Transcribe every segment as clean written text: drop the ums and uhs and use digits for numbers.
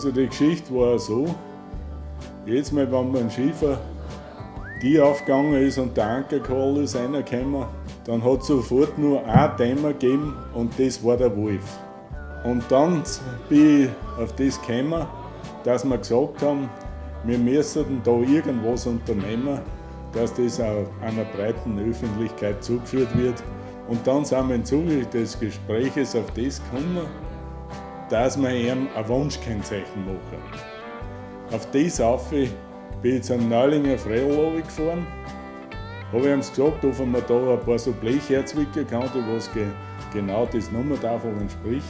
Also die Geschichte war so, jedes Mal, wenn man ein Schiefer die aufgegangen ist und der Ankerkohl ist reingekommen, dann hat es sofort nur ein Thema gegeben und das war der Wolf. Und dann bin ich auf das gekommen, dass wir gesagt haben, wir müssen da irgendwas unternehmen, dass das auch einer breiten Öffentlichkeit zugeführt wird. Und dann sind wir im Zuge des Gespräches auf das gekommen, dass wir ihm ein Wunschkennzeichen machen. Auf das auf bin ich zum Neulinger Freiler gefahren, habe ihm gesagt, ob man da ein paar so Blechherzwicker kann, was genau das Nummertafel entspricht.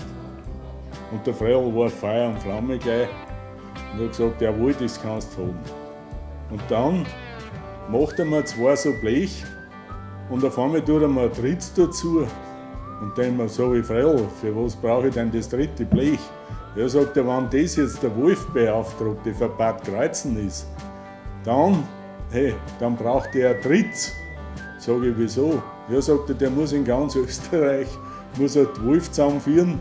Und der Freiler war Feuer und Flamme gleich und hat gesagt, jawohl, das kannst du haben. Und dann macht er mir 2 so Blech und auf einmal tut er mir ein drittes dazu. Und dann sage ich, Freiler, für was brauche ich denn das dritte Blech? Er sagt, wenn das jetzt der Wolfbeauftragte für Bad Kreuzen ist, dann braucht er ein drittes. Sage ich, wieso? Er sagt, der muss in ganz Österreich die Wolf zusammenführen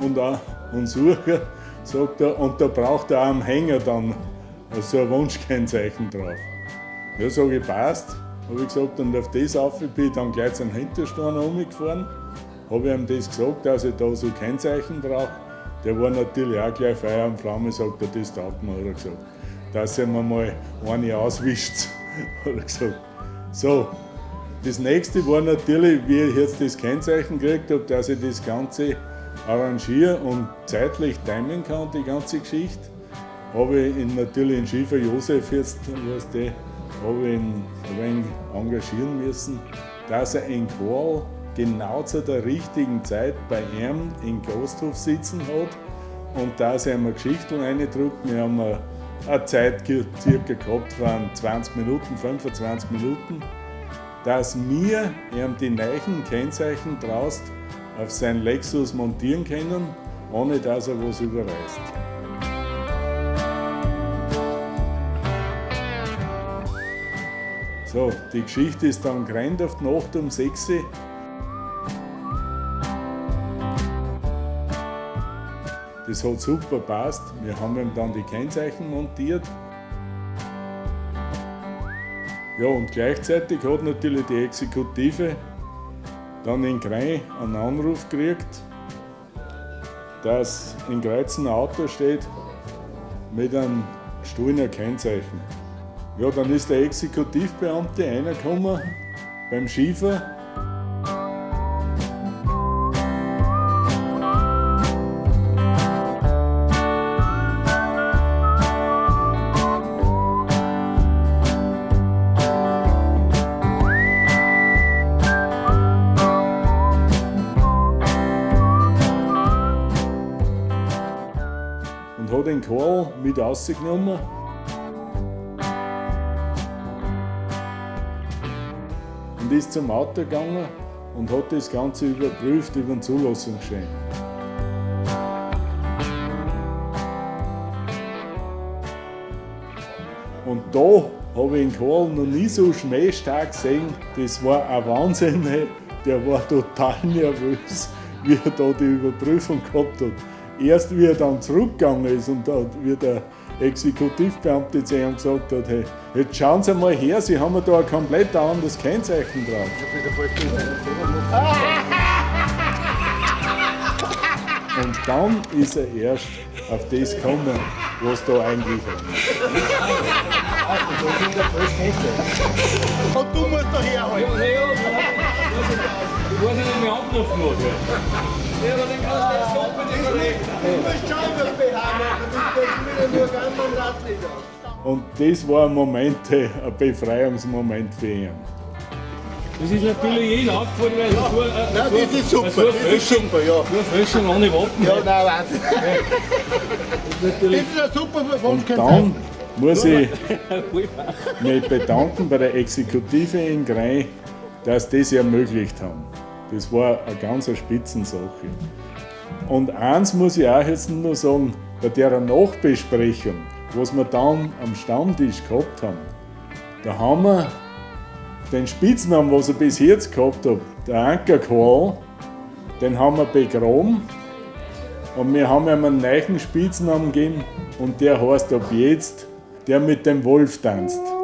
und suchen, sagt er, und da braucht er auch einen Hänger dann, so ein Wunschkennzeichen drauf. Ja, sage ich, passt. Habe ich gesagt, und auf das auf bin ich dann gleich zum Hinterstein umgefahren. Habe ihm das gesagt, dass ich da so Kennzeichen brauche. Der war natürlich auch gleich Feuer und Flamme, sagt er, das taugt mir, hat er gesagt. Dass er mir mal eine auswischt, hat er gesagt. So, das nächste war natürlich, wie ich jetzt das Kennzeichen gekriegt habe, dass ich das Ganze arrangiere und zeitlich timen kann, die ganze Geschichte. Habe ich natürlich den Schiefer Josef jetzt, weißt du, habe ich ihn ein wenig engagieren müssen, dass er in Chorl genau zu der richtigen Zeit bei ihm im Gasthof sitzen hat und dass er ihm eine Geschichte reindrückt. Wir haben eine Zeit circa gehabt von 20 Minuten, 25 Minuten, dass wir ihm die neuen Kennzeichen draus auf seinen Lexus montieren können, ohne dass er was überreißt. So, die Geschichte ist dann gerannt auf die Nacht um 6 Uhr. Das hat super gepasst. Wir haben ihm dann die Kennzeichen montiert. Ja, und gleichzeitig hat natürlich die Exekutive dann in Grein einen Anruf gekriegt, dass in Kreuzen ein Auto steht mit einem gestohlenen Kennzeichen. Ja, dann ist der Exekutivbeamte reingekommen beim Schiefer. Und hat den Karl mit rausgenommen. Und ist zum Auto gegangen und hat das Ganze überprüft über den Zulassungsschein. Und da habe ich den Karl noch nie so schmähstark gesehen. Das war ein Wahnsinn. Der war total nervös, wie er da die Überprüfung gehabt hat. Erst wie er dann zurückgegangen ist und wie der Exekutivbeamte zu ihm gesagt hat, hey, jetzt schauen Sie mal her, Sie haben da ein komplett anderes Kennzeichen drauf. Und dann ist er erst auf das gekommen, was da eigentlich ist. Und du musst doch herhalten. Ich weiß nicht, wie abrufen muss. Ja, aber dann kannst du jetzt stoppen, die Kollegen. Du musst schauen, was wir haben. Du bist wieder nur ganz am Radlieder. Und das war ein Moment, ein Befreiungsmoment für ihn. Das ist natürlich jedem aufgefallen, weil Nein, das ist super, das ist super, ja. nur Fälschung ohne Wappen. Ja, nein, Wahnsinn. Das ist ja super vom Und dann muss ich mich bedanken bei der Exekutive in Grein, dass das ermöglicht haben. Das war eine ganz Spitzensache. Und eins muss ich auch jetzt noch sagen, bei der Nachbesprechung, was wir dann am Stammtisch gehabt haben, da haben wir den Spitznamen, was ich bis jetzt gehabt habe, der Ankerkarl, den haben wir begraben Und wir haben ihm einen neuen Spitznamen gegeben und der heißt ab jetzt der mit dem Wolf tanzt.